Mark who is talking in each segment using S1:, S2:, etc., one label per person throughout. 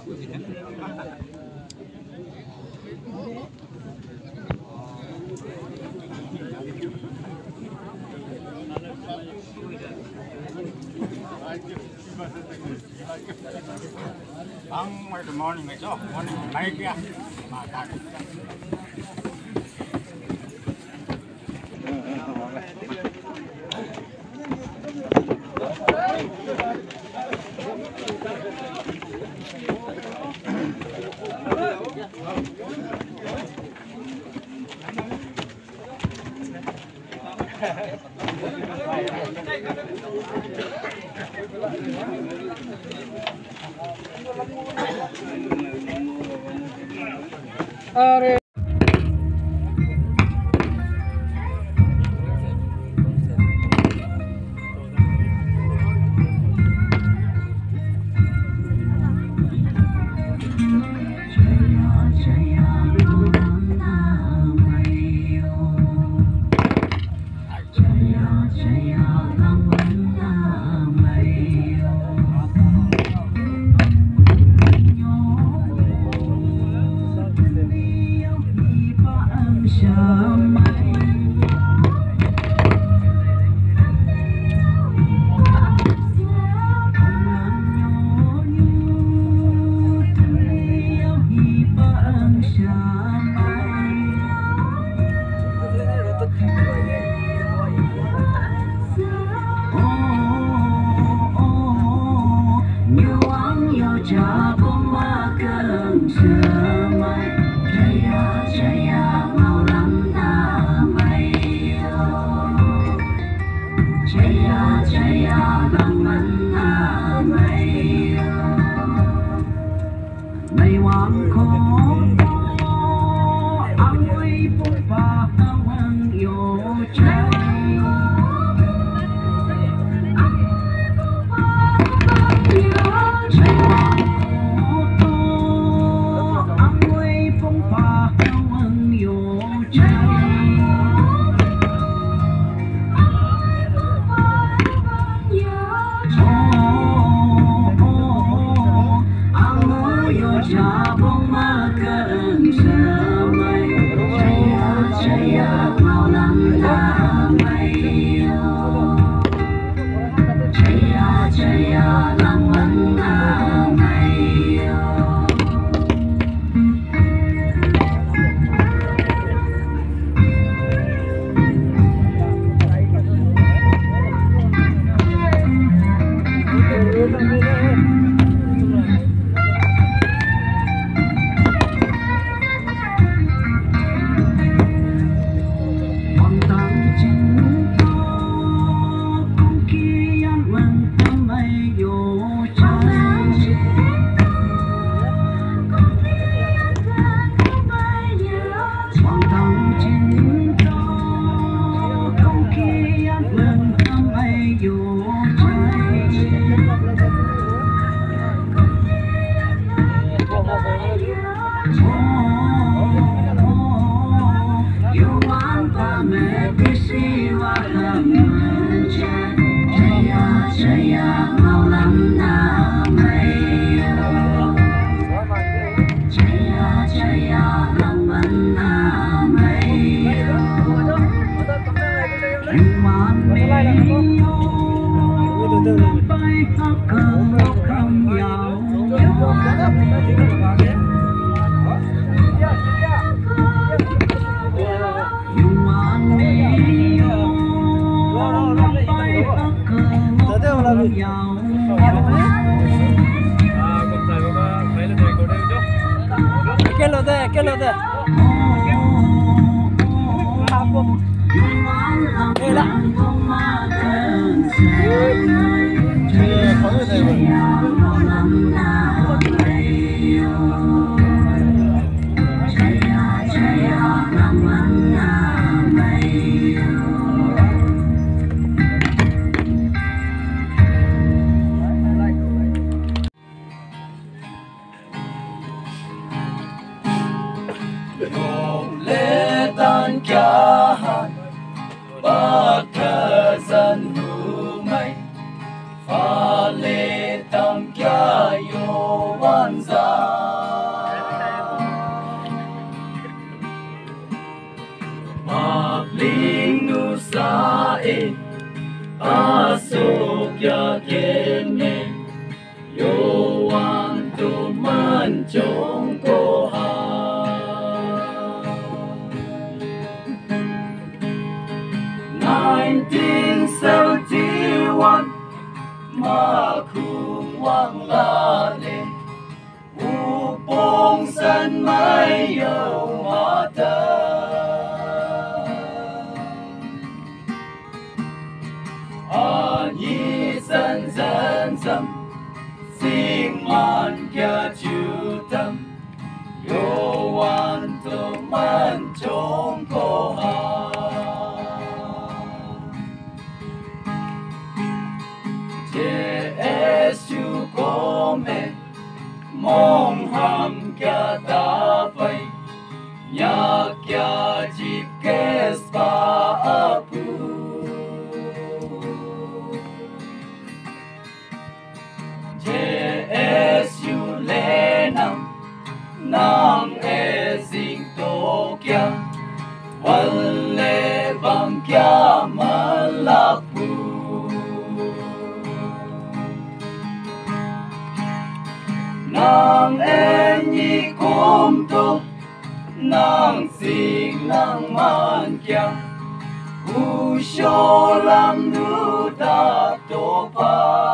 S1: Good morning, mày cho. Morning, mày kia. Mà cả.
S2: Are
S3: Pha lê tam kia yo wan za
S2: 忘了嘞，无风山没有马灯，啊，一阵阵阵，心满家就等，有完都满中国哈。Jesu có mẹ mong ham kia ta phải nhà kia dịp kes pa apu Jesu le nang e zing to kia wal le bang kia malapu nang enyi kum tu nang sing nang man kia u sho lam nu ta to pa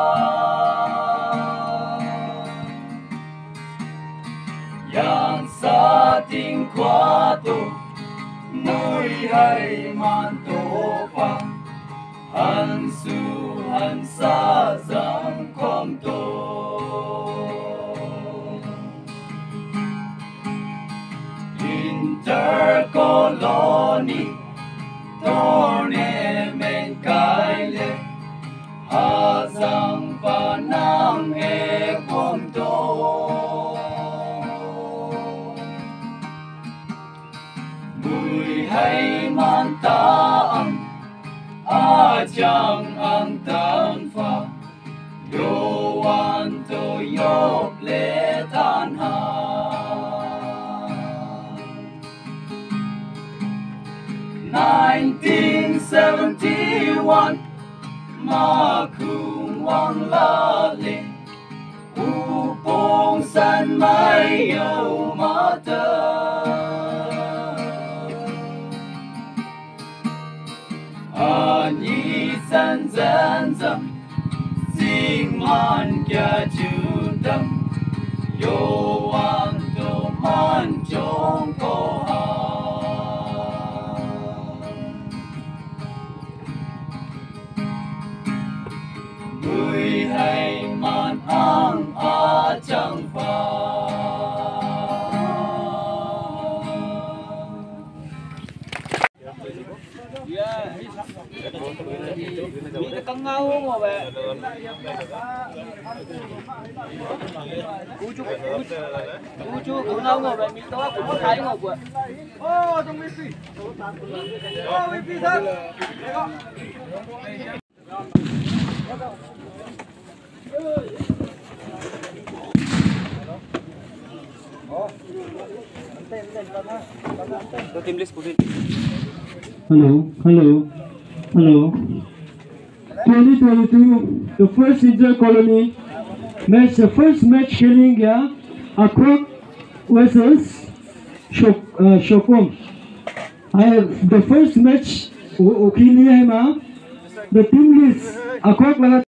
S2: yang sa ting kwa tu nuôi hay man to pa han su han sa giang kom to Intercolony Torne men kaile Hazang panang e kumto Mùi hay man taang A chang ang tan pha Yo wan to yop le tan ha 1971 mà khung wang la le u bong san mai yo ma ta a ni san zan zam sing man kya chu dam yo wan do man chong ko ha người hay man ang a chẳng pha
S3: Ini kang ngau mo ba? Ucu kang ngau mo ba? Mito ako mo kai mo ba? Oh, tong misi. Oh, misi sa.
S4: Hello. 2022, the first inter-colony match, the first match killing here, Akwak versus Shokum. I have the first match, the team list, Akwak